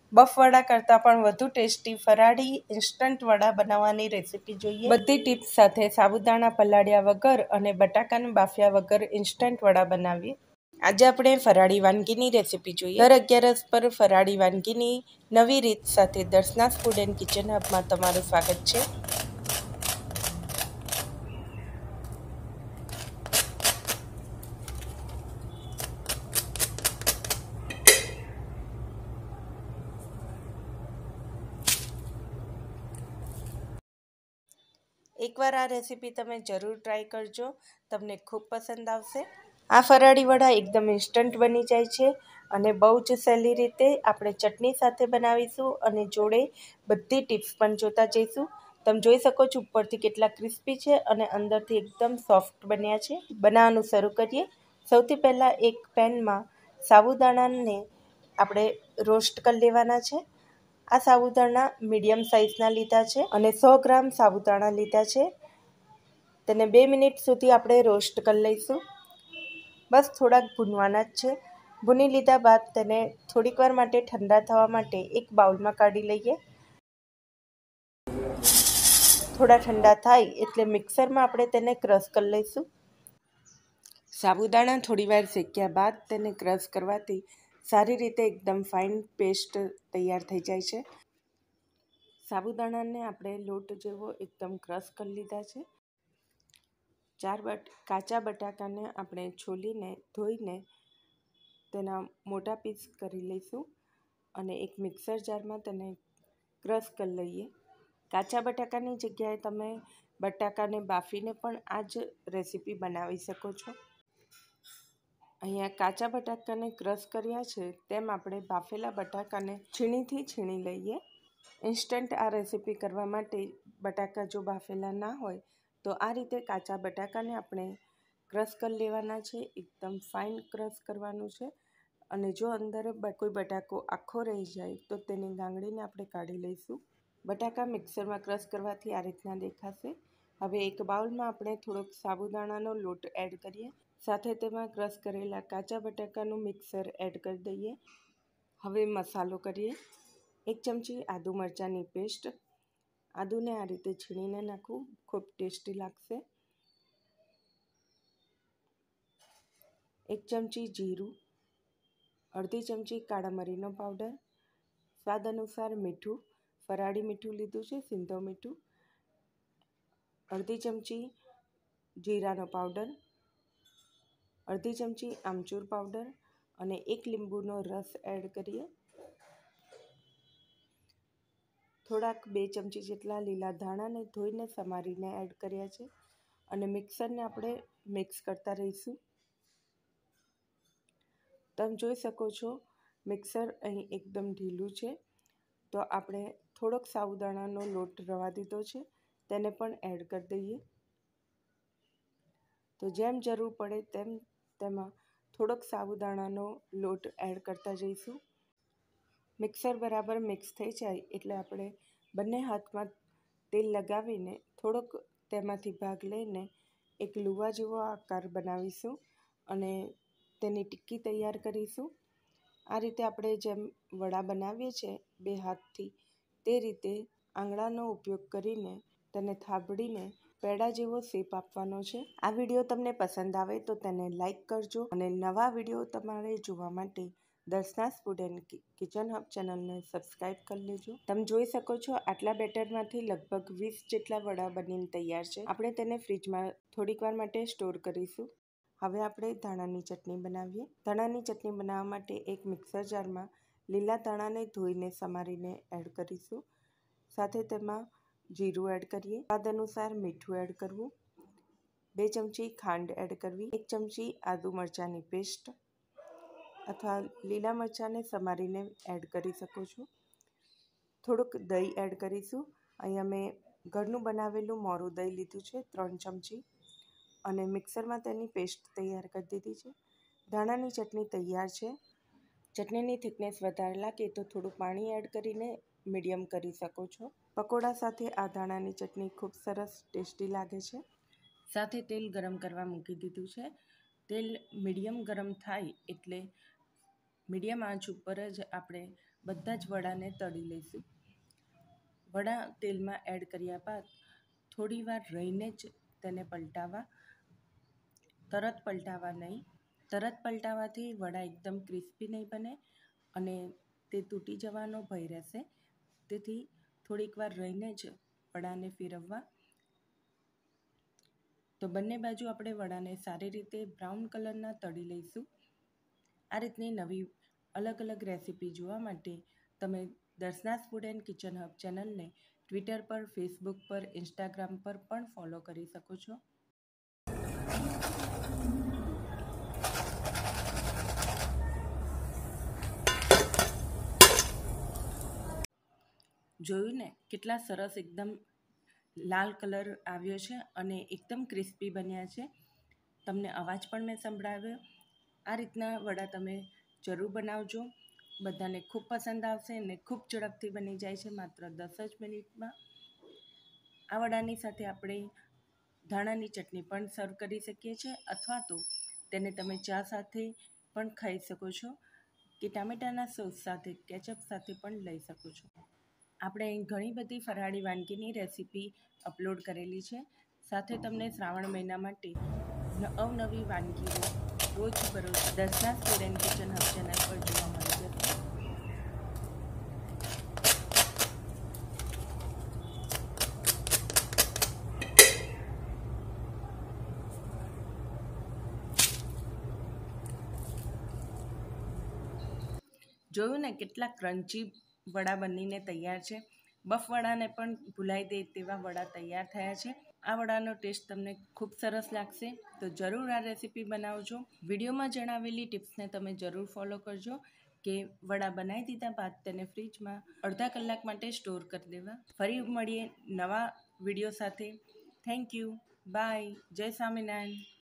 Buff વડા કરતાં પણ વધુ ટેસ્ટી ફરાળી ઇન્સ્ટન્ટ વડા બનાવવાની રેસીપી જોઈએ। બધી ટિપ્સ સાથે સાબુદાણા પલાળ્યા વગર અને બટાકાને બાફ્યા વગર ઇન્સ્ટન્ટ વડા બનાવીએ। આજે આપણે ફરાળી વાનગીની રેસીપી જોઈએ। દર 11 પર ફરાળી વાનગીની નવી રીત સાથે દર્શનાસ ફૂડ એન્ડ કિચન હબમાં તમારું સ્વાગત છે। એકવાર આ રેસીપી તમે જરૂર ટ્રાય કરજો, તમને ખૂબ પસંદ આવશે। આ ફરાળી વડા એકદમ ઇન્સ્ટન્ટ બની જાય છે અને બહુ જ સહેલી રીતે આપણે ચટણી સાથે બનાવીશું અને જોડે બધી ટિપ્સ પણ જોતા જઈશું। તમે જોઈ શકો છો ઉપરથી કેટલા ક્રિસ્પી છે અને અંદરથી એકદમ સોફ્ટ બન્યા છે। બનાવવાનું શરૂ કરીએ। સૌથી પહેલાં એક પેનમાં સાબુદાણાને આપણે રોસ્ટ કરી લેવાના છે। આ સાબુદાણા મીડિયમ સાઇઝના લીધા છે અને 100 ગ્રામ સાબુદાણા લીધા છે। તેને 2 મિનિટ સુધી આપણે રોસ્ટ કરી લઈશું। બસ થોડાક ભૂનવાના જ છે। ભૂની લીધા બાદ તેને થોડીક વાર માટે ઠંડા થવા માટે એક બાઉલમાં કાઢી લઈએ। થોડા ઠંડા થાય એટલે મિક્સરમાં આપણે તેને ક્રશ કરી લઈશું। સાબુદાણા થોડીવાર શેક્યા બાદ તેને ક્રશ કરવાથી સારી રીતે એકદમ ફાઇન પેસ્ટ તૈયાર થઈ જાય છે। સાબુદાણાને આપણે લોટ જેવો એકદમ ક્રશ કરી લીધા છે। 4 કાચા બટાકાને આપણે છોલીને ધોઈને તેના મોટા પીસ કરી લઈશું અને એક મિક્સર જારમાં તેને ક્રશ કરી લઈએ। કાચા બટાકાની જગ્યાએ તમે બટાકાને બાફીને પણ આ જ રેસીપી બનાવી શકો છો। અહીંયા કાચા બટાકાને ક્રશ કર્યા છે તેમ આપણે બાફેલા બટાકાને છીણીથી છીણી લઈએ। ઇન્સ્ટન્ટ આ રેસીપી કરવા માટે બટાકા જો બાફેલા ના હોય તો આ રીતે કાચા બટાકાને આપણે ક્રશ કરી લેવાના છે। એકદમ ફાઇન ક્રશ કરવાનું છે અને જો અંદર કોઈ બટાકો આખો રહી જાય તો તેની ગાંગડીને આપણે કાઢી લઈશું। બટાકા મિક્સરમાં ક્રશ કરવાથી આ રીતના દેખાશે। હવે એક બાઉલમાં આપણે થોડોક સાબુદાણાનો લોટ એડ કરીએ, સાથે તેમાં ક્રશ કરેલા કાચા બટાકાનું મિક્સર એડ કરી દઈએ। હવે મસાલો કરીએ। 1 ચમચી આદુ મરચાંની પેસ્ટ, આદુને આ રીતે છીણીને નાખવું, ખૂબ ટેસ્ટી લાગશે। 1 ચમચી જીરું, અડધી ચમચી કાળા મરીનો પાવડર, સ્વાદ અનુસાર મીઠું, ફરાળી મીઠું લીધું છે, સિંધવ મીઠું, અડધી ચમચી જીરાનો પાવડર, અડધી ચમચી આમચૂર પાવડર અને 1 લીંબુનો રસ એડ કરીએ। થોડાક 2 ચમચી જેટલા લીલા ધાણાને ધોઈને સમારીને એડ કર્યા છે અને મિક્સરને આપણે મિક્સ કરતા રહીશું। તમે જોઈ શકો છો મિક્સર અહીં એકદમ ઢીલું છે, તો આપણે થોડોક સાબુદાણાનો લોટ રવા દીધો છે તેને પણ એડ કરી દઈએ। તો જેમ જરૂર પડે તેમ તેમાં થોડોક સાબુદાણાનો લોટ એડ કરતા જઈશું। મિક્સર બરાબર મિક્સ થઈ જાય એટલે આપણે બંને હાથમાં તેલ લગાવીને થોડોક તેમાંથી ભાગ લઈને એક લુવા જેવો આકાર બનાવીશું અને તેની ટિક્કી તૈયાર કરીશું। આ રીતે આપણે જેમ વડા બનાવીએ છીએ 2 હાથથી તે રીતે આંગળાનો ઉપયોગ કરીને તેને થાબડીને પેડા જેવો શેપ આપવાનો છે। આ વિડીયો તમને પસંદ આવે તો તેને લાઈક કરજો અને નવા વિડીયો તમારે જોવા માટે Darshana's food and kitchen hub ચેનલને સબસ્ક્રાઈબ કરી લેજો। તમે જોઈ શકો છો આટલા બેટરમાંથી લગભગ 20 જેટલા વડા બનીને તૈયાર છે। આપણે તેને ફ્રીજમાં થોડીક વાર માટે સ્ટોર કરીશું। હવે આપણે ધાણાની ચટણી બનાવીએ। ધાણાની ચટણી બનાવવા માટે એક મિક્સર જારમાં લીલા ધાણાને ધોઈને સમારીને એડ કરીશું, સાથે તેમાં જીરું એડ કરીએ, સ્વાદ અનુસાર મીઠું એડ કરવું, 2 ચમચી ખાંડ એડ કરવી, 1 ચમચી આદુ મરચાંની પેસ્ટ અથવા લીલા મરચાંને સમારીને એડ કરી શકો છો। થોડુંક દહીં એડ કરીશું। અહીંયા મેં ઘરનું બનાવેલું મોરું દહીં લીધું છે 3 ચમચી અને મિક્સરમાં તેની પેસ્ટ તૈયાર કરી દીધી છે। ધાણાની ચટણી તૈયાર છે। ચટણીની થિકનેસ વધારે લાગે તો થોડું પાણી એડ કરીને મીડિયમ કરી શકો છો। પકોડા સાથે આ ધાણાની ચટણી ખૂબ સરસ ટેસ્ટી લાગે છે। સાથે તેલ ગરમ કરવા મૂકી દીધું છે। તેલ મીડિયમ ગરમ થાય એટલે મીડિયમ આંચ ઉપર જ આપણે બધા જ વડાને તળી લઈશું. વડા તેલમાં એડ કર્યા બાદ થોડી વાર રહીને જ તેને પલટાવવા, તરત પલટાવવા નહીં. તરત પલટાવવાથી વડા એકદમ ક્રિસ્પી નહીં બને અને તે તૂટી જવાનો ભય રહેશે. તેથી થોડીક વાર રહીને જ વડાને ફેરવવા. તો બંને બાજુ આપણે વડાને સારી રીતે બ્રાઉન કલરના તળી લઈશું. આ રીતની નવી અલગ અલગ રેસીપી જોવા માટે તમે Darshana's food and kitchen hub ચેનલને ટ્વિટર પર, ફેસબુક પર, ઇન્સ્ટાગ્રામ પર પણ ફોલો કરી શકો છો. જોયું ને કેટલા સરસ એકદમ લાલ કલર આવ્યો છે અને એકદમ ક્રિસ્પી બન્યા છે. તમને અવાજ પણ મેં સંભળાવ્યો. આ રીતના વડા તમે જરૂર બનાવજો. બધાને ખૂબ પસંદ આવશે અને ખૂબ ઝડપથી બની જાય છે, માત્ર 10 જ મિનિટમાં. આ વડાની સાથે આપણે ધાણાની ચટણી પણ સર્વ કરી શકીએ છીએ અથવા તો તેને તમે ચા સાથે પણ ખાઈ શકો છો કે ટામેટાના સોસ સાથે, કેચઅપ સાથે પણ લઈ શકો છો. આપણે અહીં ઘણી બધી ફરાળી વાનગીની રેસીપી અપલોડ કરેલી છે. સાથે તમને શ્રાવણ મહિના માટે અવનવી વાનગીઓ રોજબરોજ Darshana's food and kitchen hub channel પર જોવા મળી જશે. જોયું ને કેટલા ક્રન્ચી વડા બનીને તૈયાર છે. બફ વડાને પણ ભૂલાઈ દે તેવા વડા તૈયાર થયા છે. આ વડાનો ટેસ્ટ તમને ખૂબ સરસ લાગશે, તો જરૂર આ રેસીપી બનાવજો. વિડીયોમાં જણાવેલી ટિપ્સને તમે જરૂર ફોલો કરજો કે વડા બનાવી દીધા બાદ તેને ફ્રીજમાં અડધા કલાક માટે સ્ટોર કરી દેવા. ફરી મળીએ નવા વિડીયો સાથે. Thank you. બાય. જય સ્વામિનારાયણ.